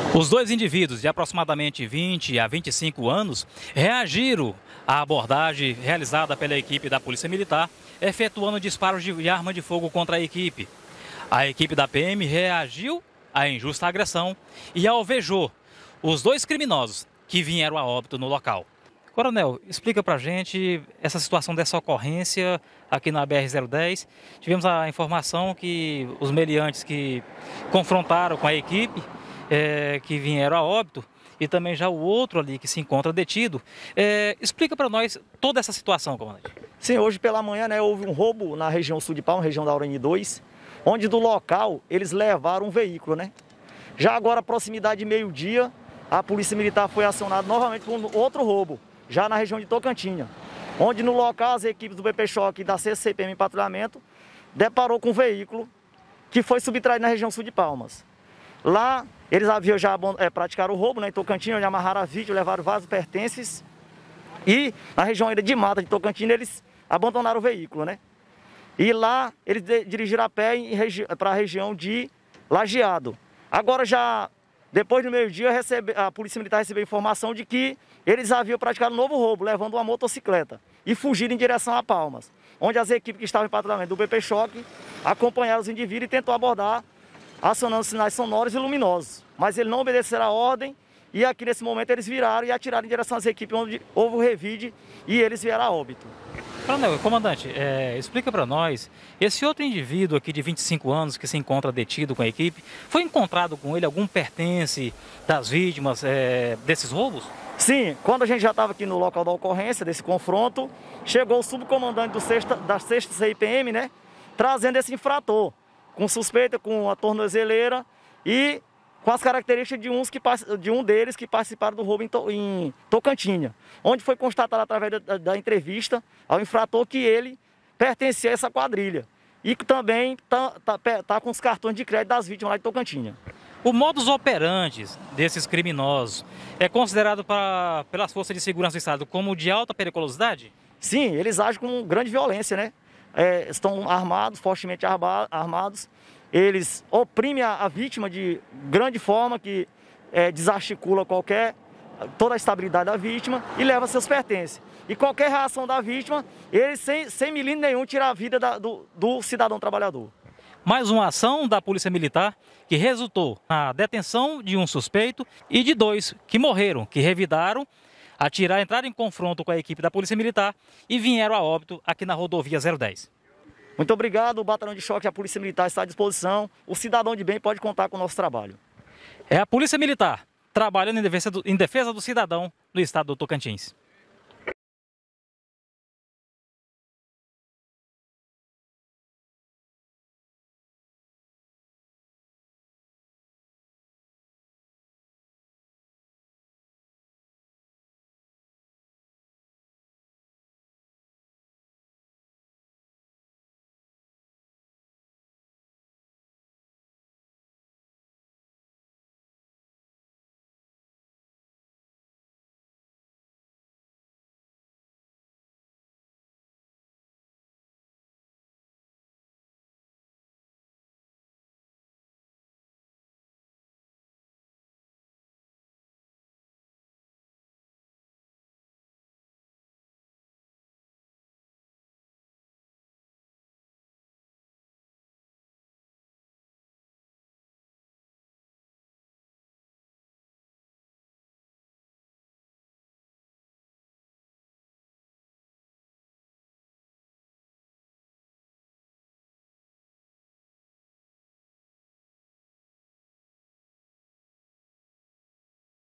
Os dois indivíduos de aproximadamente 20 a 25 anos reagiram à abordagem realizada pela equipe da Polícia Militar, efetuando disparos de arma de fogo contra a equipe. A equipe da PM reagiu à injusta agressão e alvejou os dois criminosos que vieram a óbito no local. Coronel, explica pra gente essa situação dessa ocorrência aqui na BR-010. Tivemos a informação que os meliantes que confrontaram com a equipe que vieram a óbito, e também já o outro ali que se encontra detido. Explica para nós toda essa situação, comandante. Sim, hoje pela manhã, houve um roubo na região sul de Palmas, região da Urani 2, onde do local eles levaram um veículo, Já agora, proximidade de meio-dia, a Polícia Militar foi acionada novamente por outro roubo, já na região de Tocantinha, onde no local as equipes do BP Choque e da 6ª CPM em patrulhamento deparou com um veículo que foi subtraído na região sul de Palmas. Lá, eles haviam já praticado o roubo, em Tocantinha, onde amarraram a vítima, levaram vários pertences. E na região ainda de mata de Tocantinha, eles abandonaram o veículo, E lá, eles dirigiram a pé para a região de Lajeado. Agora já, depois do meio-dia, a Polícia Militar recebeu informação de que eles haviam praticado um novo roubo, levando uma motocicleta e fugiram em direção a Palmas, onde as equipes que estavam em patrulhamento do BP Choque acompanharam os indivíduos e tentou abordar, acionando sinais sonoros e luminosos. Mas ele não obedeceram a ordem e aqui nesse momento eles viraram e atiraram em direção às equipes onde houve o revide e eles vieram a óbito. Coronel, comandante, explica para nós, esse outro indivíduo aqui de 25 anos que se encontra detido com a equipe, foi encontrado com ele algum pertence das vítimas desses roubos? Sim, quando a gente já estava aqui no local da ocorrência, desse confronto, chegou o subcomandante da 6ª CPM, trazendo esse infrator, com suspeita, com a tornozeleira e com as características de um deles que participaram do roubo em Tocantinha, onde foi constatado através da entrevista ao infrator que ele pertencia a essa quadrilha e que também tá com os cartões de crédito das vítimas lá de Tocantinha. O modus operandi desses criminosos é considerado pelas forças de segurança do Estado como de alta periculosidade? Sim, eles agem com grande violência, Estão armados, fortemente armados. Eles oprimem a vítima de grande forma, que desarticula toda a estabilidade da vítima e leva seus pertences. E qualquer reação da vítima, eles sem milímetro nenhum tiram a vida do cidadão trabalhador. Mais uma ação da Polícia Militar que resultou na detenção de um suspeito e de dois que morreram, que revidaram, entraram em confronto com a equipe da Polícia Militar e vieram a óbito aqui na rodovia 010. Muito obrigado, o Batalhão de Choque e a Polícia Militar está à disposição. O cidadão de bem pode contar com o nosso trabalho. É a Polícia Militar trabalhando em defesa do cidadão no estado do Tocantins.